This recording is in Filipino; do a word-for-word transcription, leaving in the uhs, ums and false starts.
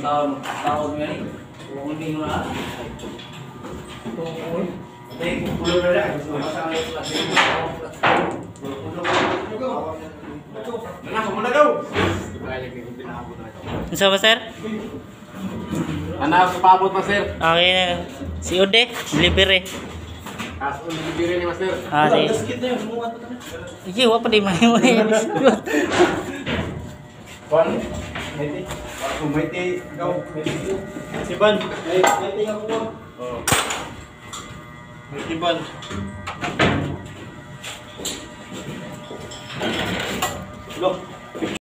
tahun tahun ini undi na tukoy dai kulo na ra masang ay klase na mo na daw Unsa ba sir? Anak papabot mas sir. Okay na. Si Ode, delivery. Kaso delivery ni mas sir. Ah, di. Iki wa pa di may may. kon meti ako meti gaw si ban ay meti ako oh meti ban look